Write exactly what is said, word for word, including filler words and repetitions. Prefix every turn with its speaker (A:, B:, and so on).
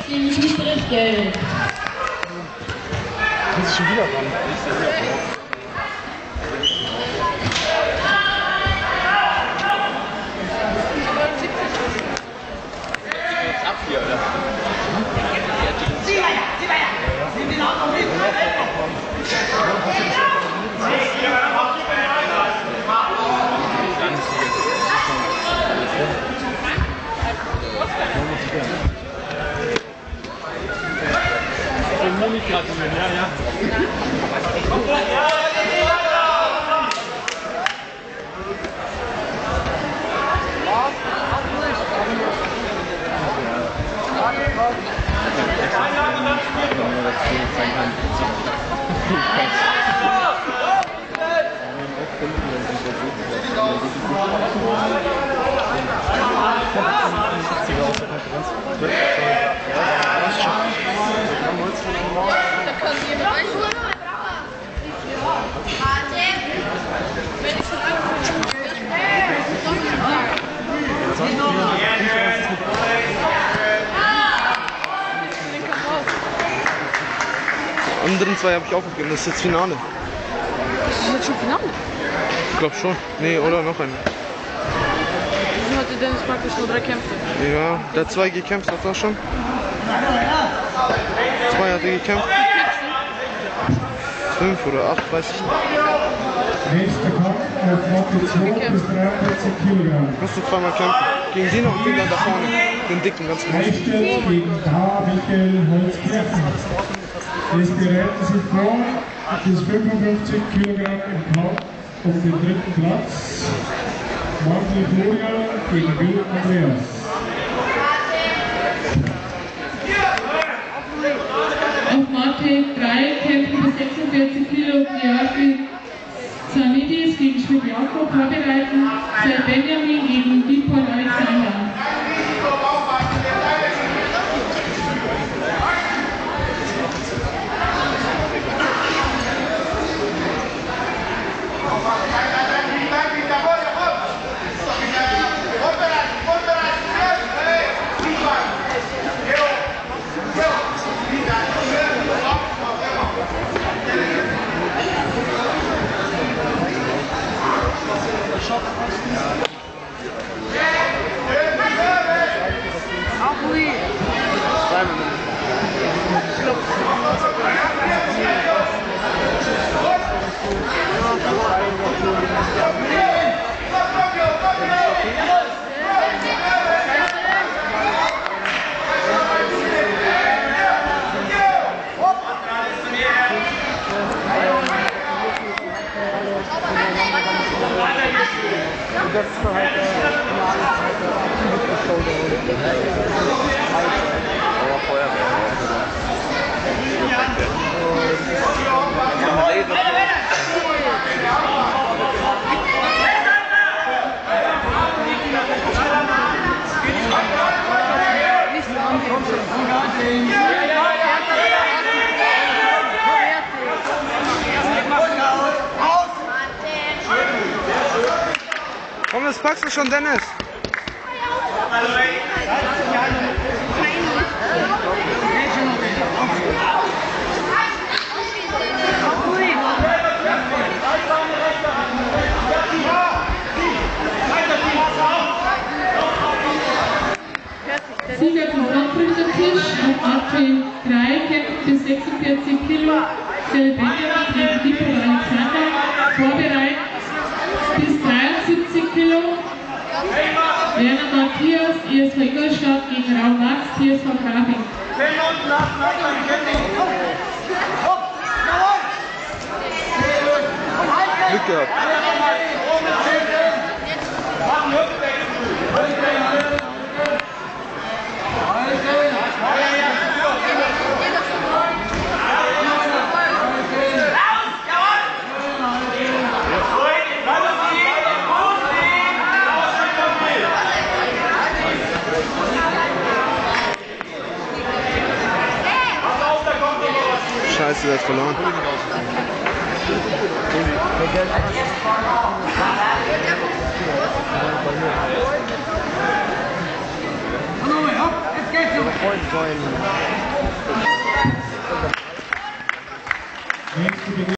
A: gegen Schiedsrichter Gelb.
B: Muss ich schon wieder ran?
C: Ab hier, oder?
D: Sieh weiter, sieh weiter! Sieh den Auto mit!
B: Den Moni gratulieren, ja, ja.
E: Da kann jemand reinholen. Wenn ich schon angefangen
C: Die anderen zwei habe ich auch gegeben, das ist jetzt Finale.
E: Das ist jetzt schon Finale.
C: Ich glaube schon. Nee, oder noch eine.
E: Wieso hatte Dennis praktisch nur drei Kämpfe?
C: Ja, der hat zwei gekämpft, hat er schon. Zwei hat er gekämpft. Fünf oder acht, weiß ich nicht.
F: Nächster Kampf auf Matte zwei bis dreiundvierzig Kilogramm.
C: Musst du zweimal kämpfen. Gegen Sina und gegen den da vorne. Den dicken, ganz großen.
F: Eichstätt gegen H. Michael Holzkirchen. Es bereiten sich vor bis fünfundfünfzig Kilogramm im Kampf um den dritten Platz. Martin Florian gegen Bill Andreas.
A: Auf Matte drei kämpfen bis sechsundvierzig Kilo Diafi Zanidis gegen Schmidt Jakob vorbereiten. Seit Benjamin gegen Dipol Alexander.
B: Das ist halt äh,
C: Aber Feuerwehr. Komm, das packst du schon, Dennis.
A: Sieger vom Nachrückertisch auf Matte drei kämpfen bis sechsundvierzig Kilo. Sel Benjamin gegen Dipol Alexander vorbereitet bis dreiundsiebzig Kilo. Werner Matthias, E S V Ingolstadt gegen Raum Max, T S V Grafing.
C: Glück gehabt. Scheiße, der hat verloren.
D: Jetzt
F: Nächste